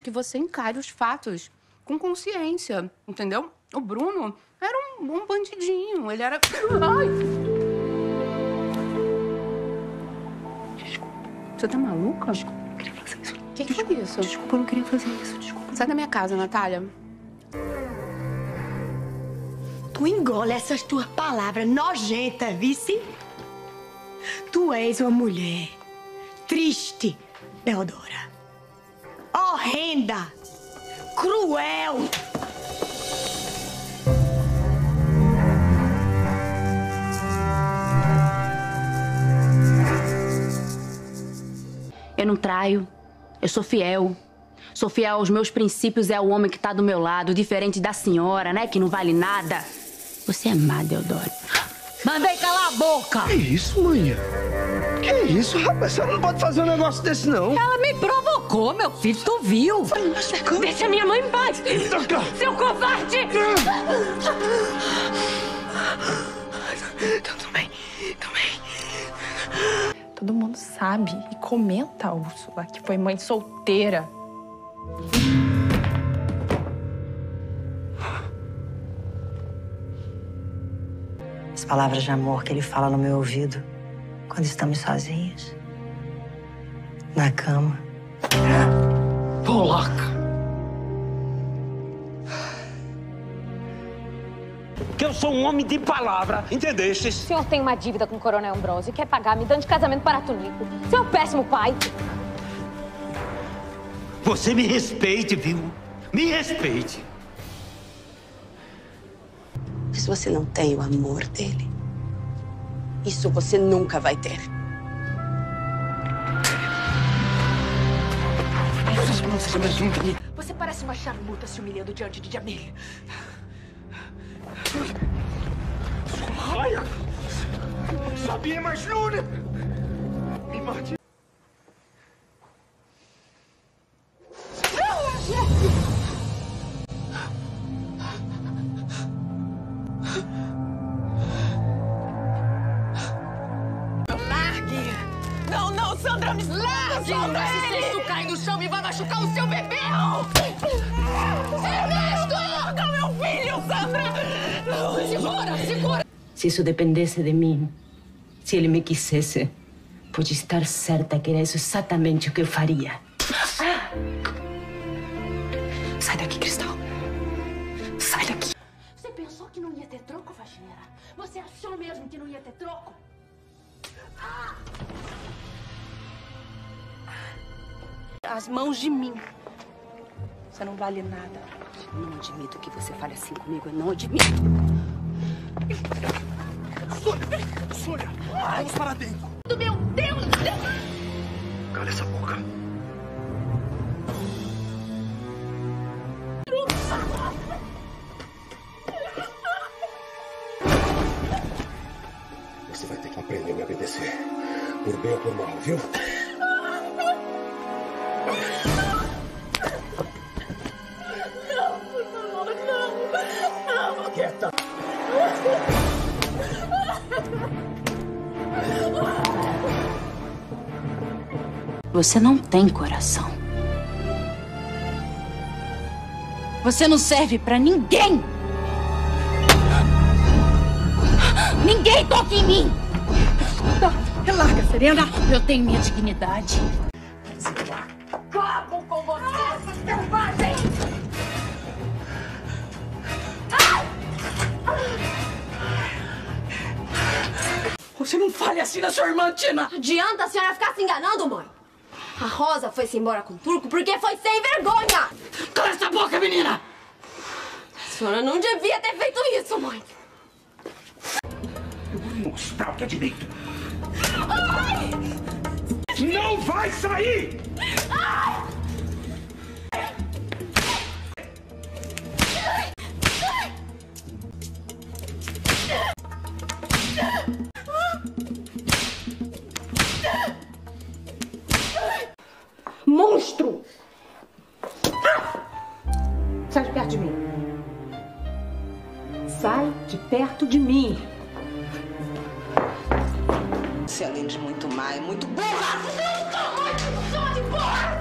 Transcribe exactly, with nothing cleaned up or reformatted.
que você encare os fatos com consciência, entendeu? O Bruno era um bom bandidinho, ele era... Ai! Desculpa. Você tá maluca? Desculpa, eu não queria fazer isso. O que, que foi isso? Desculpa, eu não queria fazer isso, desculpa. Sai da minha casa, Natália. Tu engole essas tuas palavras nojentas, vice? Tu és uma mulher triste, Deodora. Horrenda. Cruel. Eu não traio. Eu sou fiel. Sou fiel aos meus princípios, é o homem que tá do meu lado, diferente da senhora, né? Que não vale nada. Você é má, Deodoro. Mandei calar a boca! Que isso, mãe? Que isso, rapaz? Você não pode fazer um negócio desse, não. Ela me provocou, meu filho, tu viu? Deixa minha mãe em paz! Seu covarde! Tudo bem, tudo bem. Todo mundo sabe e comenta a Úrsula, que foi mãe solteira. As palavras de amor que ele fala no meu ouvido quando estamos sozinhos. Na cama. Polaca! Que eu sou um homem de palavra, entendeste? O senhor tem uma dívida com o Coronel Ambrosio e quer pagar me dando de casamento para Tunico. Você é um péssimo pai. Você me respeite, viu? Me respeite. Mas você não tem o amor dele. Isso você nunca vai ter. Não seja mais um. Você parece uma charmuta se humilhando diante de Jamil. Olha! Sabia, mas Luna! Me bate. Largue! Não, não, Sandra, me largue! Sandra, se isso cair no chão e vai machucar o seu bebê! Ernesto! Larga meu filho, Sandra! Não, segura, segura! Se isso dependesse de mim, se ele me quisesse, pode estar certa que era isso exatamente o que eu faria. Ah. Sai daqui, Cristal. Sai daqui. Você pensou que não ia ter troco, faxineira? Você achou mesmo que não ia ter troco? As mãos de mim. Você não vale nada. Não admito que você fale assim comigo. Eu não admito. Sônia! Sônia! Vamos para dentro! Meu Deus! Cala essa boca. Você vai ter que aprender a me obedecer. Por bem ou por mal, viu? Não, por favor, não! Não! Quieta! Você não tem coração. Você não serve pra ninguém. Ninguém toque em mim. Larga, Serena. Eu tenho minha dignidade. Acabo com você, selvagem! Você não fale assim da sua irmã, Tina! Adianta a senhora ficar se enganando, mãe. A Rosa foi-se embora com o Turco porque foi sem vergonha. Cala essa boca, menina! A senhora não devia ter feito isso, mãe. Eu vou mostrar o que é direito. Ai! Não vai sair! Ai! Monstro! Sai de perto de mim. Sai de perto de mim. Você, além de muito má, é muito burra! Não tô muito só de porra!